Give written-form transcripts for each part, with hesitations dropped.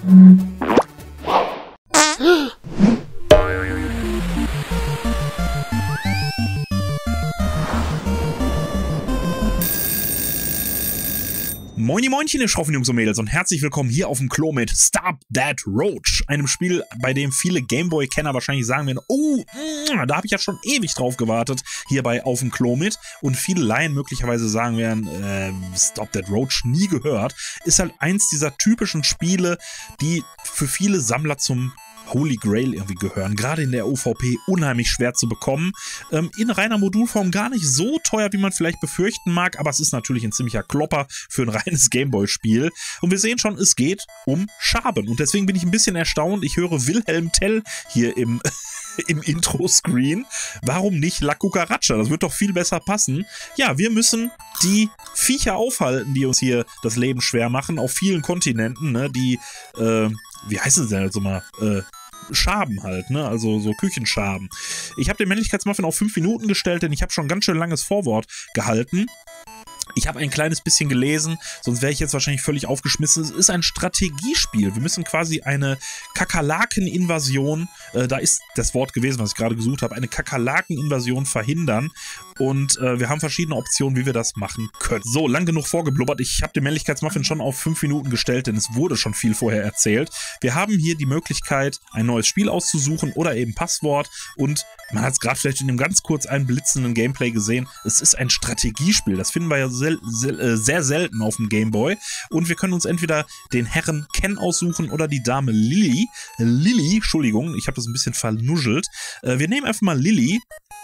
Moini Moinchen, ihr schroffen Jungs und Mädels und herzlich willkommen hier auf dem Klo mit Stop That Roach, einem Spiel, bei dem viele Gameboy-Kenner wahrscheinlich sagen werden, oh, da habe ich ja schon ewig drauf gewartet, hierbei auf dem Klo mit, und viele Laien möglicherweise sagen werden, Stop That Roach nie gehört, ist halt eins dieser typischen Spiele, die für viele Sammler zum Holy Grail irgendwie gehören, gerade in der OVP unheimlich schwer zu bekommen, in reiner Modulform gar nicht so teuer, wie man vielleicht befürchten mag, aber es ist natürlich ein ziemlicher Klopper für ein reines Gameboy-Spiel und wir sehen schon, es geht um Schaben und deswegen bin ich ein bisschen erstaunt, ich höre Wilhelm Tell hier im Intro-Screen. Warum nicht La Cucaracha? Das wird doch viel besser passen. Ja, wir müssen die Viecher aufhalten, die uns hier das Leben schwer machen, auf vielen Kontinenten, ne? Die, wie heißen sie denn jetzt mal? Schaben halt, ne? Also so Küchenschaben. Ich habe den Männlichkeitsmuffin auf 5 Minuten gestellt, denn ich habe schon ganz schön langes Vorwort gehalten. Ich habe ein kleines bisschen gelesen, sonst wäre ich jetzt wahrscheinlich völlig aufgeschmissen. Es ist ein Strategiespiel. Wir müssen quasi eine Kakerlaken-Invasion, da ist das Wort gewesen, was ich gerade gesucht habe, eine Kakerlaken-Invasion verhindern. Und wir haben verschiedene Optionen, wie wir das machen können. So, lang genug vorgeblubbert. Ich habe den Männlichkeitsmuffin schon auf 5 Minuten gestellt, denn es wurde schon viel vorher erzählt. Wir haben hier die Möglichkeit, ein neues Spiel auszusuchen oder eben Passwort. Und man hat es gerade vielleicht in dem ganz kurz einblitzenden Gameplay gesehen. Es ist ein Strategiespiel. Das finden wir ja sehr selten auf dem Gameboy. Und wir können uns entweder den Herren Ken aussuchen oder die Dame Lilly. Entschuldigung, ich habe das ein bisschen vernuschelt. Wir nehmen einfach mal Lilly.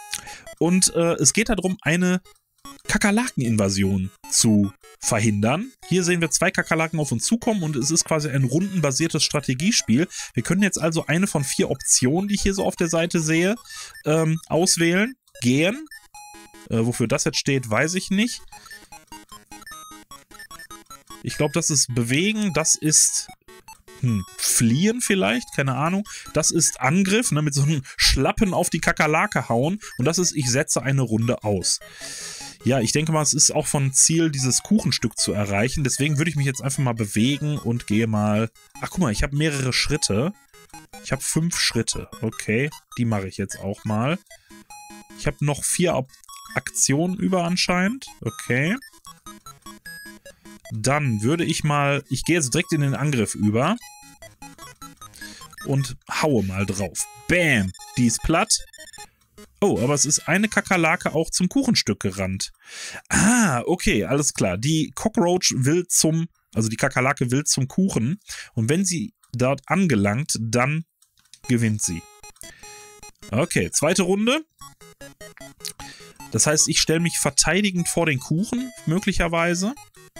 Und es geht darum, eine Kakerlaken-Invasion zu verhindern. Hier sehen wir 2 Kakerlaken auf uns zukommen und es ist quasi ein rundenbasiertes Strategiespiel. Wir können jetzt also eine von 4 Optionen, die ich hier so auf der Seite sehe, auswählen. Gehen. Wofür das jetzt steht, weiß ich nicht. Ich glaube, das ist bewegen, das ist fliehen vielleicht, keine Ahnung. Das ist Angriff, ne, mit so einem Schlappen auf die Kakerlake hauen. Und das ist, ich setze eine Runde aus. Ja, ich denke mal, es ist auch von Ziel, dieses Kuchenstück zu erreichen. Deswegen würde ich mich jetzt einfach mal bewegen und gehe mal... Ach, guck mal, ich habe mehrere Schritte. Ich habe 5 Schritte. Okay, die mache ich jetzt auch mal. Ich habe noch 4 Aktionen über anscheinend. Okay. Dann würde ich mal... Ich gehe jetzt direkt in den Angriff über. Und haue mal drauf. Bam! Die ist platt. Oh, aber es ist eine Kakerlake auch zum Kuchenstück gerannt. Ah, okay, alles klar. Die Cockroach will zum... Also die Kakerlake will zum Kuchen. Und wenn sie dort angelangt, dann gewinnt sie. Okay, zweite Runde. Das heißt, ich stelle mich verteidigend vor den Kuchen, möglicherweise.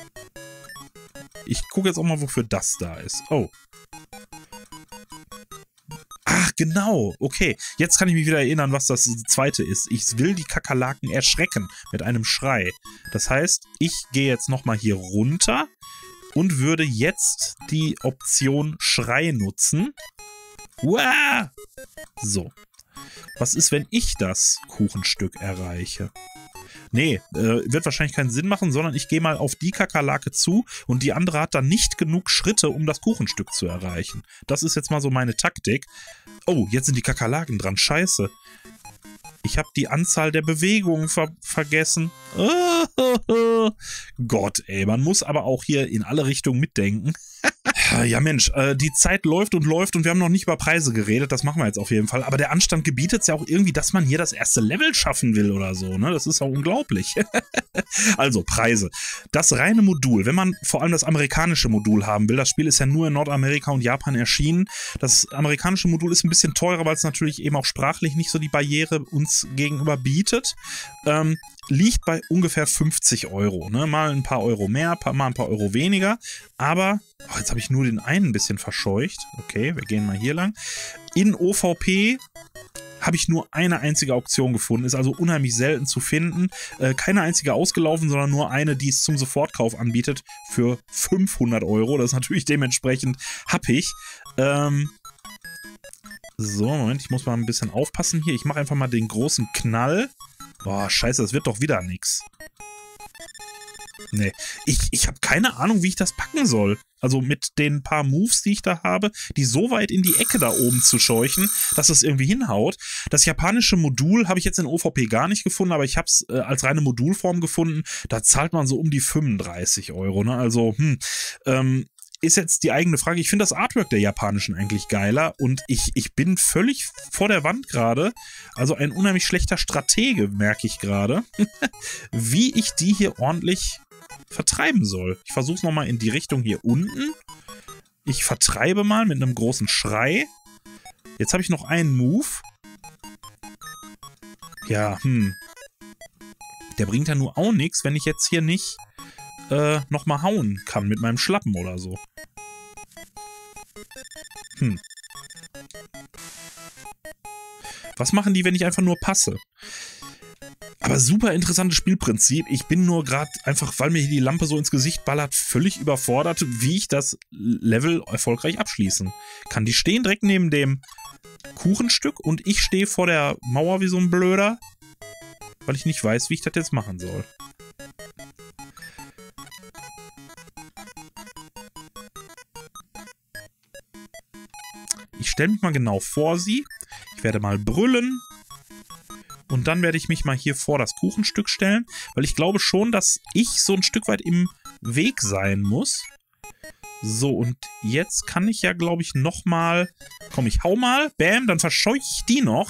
Ich gucke jetzt auch mal, wofür das da ist. Oh. Ach, genau. Okay. Jetzt kann ich mich wieder erinnern, was das zweite ist. Ich will die Kakerlaken erschrecken mit einem Schrei. Das heißt, ich gehe jetzt nochmal hier runter und würde jetzt die Option Schrei nutzen. Uah! So. Was ist, wenn ich das Kuchenstück erreiche? Nee, wird wahrscheinlich keinen Sinn machen, sondern ich gehe mal auf die Kakerlake zu und die andere hat dann nicht genug Schritte, um das Kuchenstück zu erreichen. Das ist jetzt mal so meine Taktik. Oh, jetzt sind die Kakerlaken dran. Scheiße. Ich habe die Anzahl der Bewegungen vergessen. Gott, ey, man muss aber auch hier in alle Richtungen mitdenken. Ja Mensch, die Zeit läuft und wir haben noch nicht über Preise geredet, das machen wir jetzt auf jeden Fall. Aber der Anstand gebietet es ja auch irgendwie, dass man hier das erste Level schaffen will oder so, ne? Das ist auch unglaublich. Also, Preise. Das reine Modul, wenn man vor allem das amerikanische Modul haben will, das Spiel ist ja nur in Nordamerika und Japan erschienen. Das amerikanische Modul ist ein bisschen teurer, weil es natürlich eben auch sprachlich nicht so die Barriere uns gegenüber bietet. Liegt bei ungefähr 50 Euro. Ne? Mal ein paar Euro mehr, mal ein paar Euro weniger. Aber, oh, jetzt habe ich nur den einen ein bisschen verscheucht. Okay, wir gehen mal hier lang. In OVP habe ich nur eine einzige Auktion gefunden. Ist also unheimlich selten zu finden. Keine einzige ausgelaufen, sondern nur eine, die es zum Sofortkauf anbietet für 500 Euro. Das ist natürlich dementsprechend happig. So, Moment, ich muss mal ein bisschen aufpassen hier. Ich mache einfach mal den großen Knall. Boah, scheiße, das wird doch wieder nix. Nee, ich habe keine Ahnung, wie ich das packen soll. Also mit den paar Moves, die ich da habe, die so weit in die Ecke da oben zu scheuchen, dass es irgendwie hinhaut. Das japanische Modul habe ich jetzt in OVP gar nicht gefunden, aber ich habe es als reine Modulform gefunden. Da zahlt man so um die 35 €, ne? Also, ist jetzt die eigene Frage. Ich finde das Artwork der japanischen eigentlich geiler und ich bin völlig vor der Wand gerade. Also ein unheimlich schlechter Stratege, merke ich gerade, wie ich die hier ordentlich vertreiben soll. Ich versuche es nochmal in die Richtung hier unten. Ich vertreibe mal mit einem großen Schrei. Jetzt habe ich noch einen Move. Ja, der bringt ja nur auch nichts, wenn ich jetzt hier nicht nochmal hauen kann mit meinem Schlappen oder so. Was machen die, wenn ich einfach nur passe? Aber super interessantes Spielprinzip. Ich bin nur gerade einfach, weil mir hier die Lampe so ins Gesicht ballert, völlig überfordert, wie ich das Level erfolgreich abschließen kann. Die stehen direkt neben dem Kuchenstück und ich stehe vor der Mauer wie so ein Blöder, weil ich nicht weiß, wie ich das jetzt machen soll. Ich stelle mich mal genau vor sie. Ich werde mal brüllen. Und dann werde ich mich mal hier vor das Kuchenstück stellen, weil ich glaube schon, dass ich so ein Stück weit im Weg sein muss. So, und jetzt kann ich ja, glaube ich, nochmal... Komm, ich hau mal. Bam, dann verscheuche ich die noch.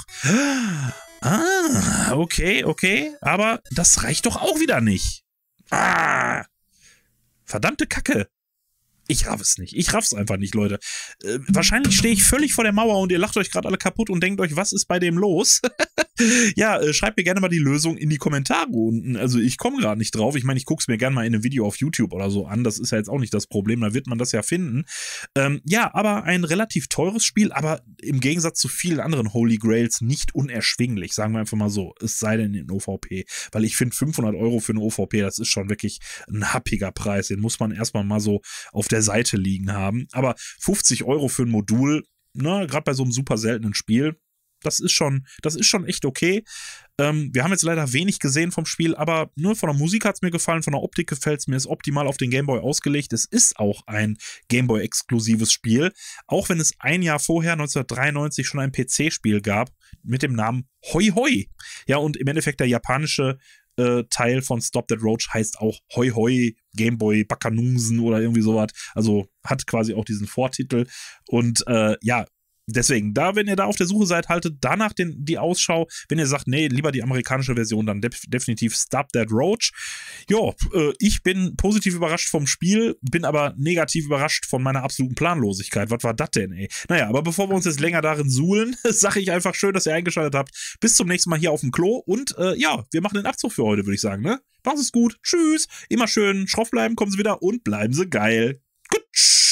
Ah, okay, okay. Aber das reicht doch auch wieder nicht. Ah, verdammte Kacke. Ich raff es nicht. Ich raff's einfach nicht, Leute. Wahrscheinlich stehe ich völlig vor der Mauer und ihr lacht euch gerade alle kaputt und denkt euch, was ist bei dem los? Ja, schreibt mir gerne mal die Lösung in die Kommentare unten. Also ich komme gerade nicht drauf. Ich meine, ich gucke es mir gerne mal in einem Video auf YouTube oder so an. Das ist ja jetzt auch nicht das Problem. Da wird man das ja finden. Ja, aber ein relativ teures Spiel, aber im Gegensatz zu vielen anderen Holy Grails nicht unerschwinglich. Sagen wir einfach mal so. Es sei denn in OVP. Weil ich finde 500 € für eine OVP, das ist schon wirklich ein happiger Preis. Den muss man erstmal mal so auf der Seite liegen haben. Aber 50 € für ein Modul, ne, gerade bei so einem super seltenen Spiel, das ist schon echt okay. Wir haben jetzt leider wenig gesehen vom Spiel, aber nur von der Musik hat es mir gefallen, von der Optik gefällt es mir, ist optimal auf den Gameboy ausgelegt. Es ist auch ein Gameboy-exklusives Spiel, auch wenn es ein Jahr vorher, 1993, schon ein PC-Spiel gab mit dem Namen Hoi Hoi. Ja, und im Endeffekt der japanische Teil von Stop That Roach heißt auch Hoi Hoi Gameboy Bakanunsen oder irgendwie sowas. Also hat quasi auch diesen Vortitel. Und ja, deswegen, wenn ihr da auf der Suche seid, haltet danach die Ausschau. Wenn ihr sagt, nee, lieber die amerikanische Version, dann definitiv Stop That Roach. Ja, ich bin positiv überrascht vom Spiel, bin aber negativ überrascht von meiner absoluten Planlosigkeit. Was war das denn, ey? Naja, aber bevor wir uns jetzt länger darin suhlen, sage ich einfach schön, dass ihr eingeschaltet habt. Bis zum nächsten Mal hier auf dem Klo und ja, wir machen den Abzug für heute, würde ich sagen, ne? Macht es gut, tschüss, immer schön schroff bleiben, kommen Sie wieder und bleiben Sie geil. Gut.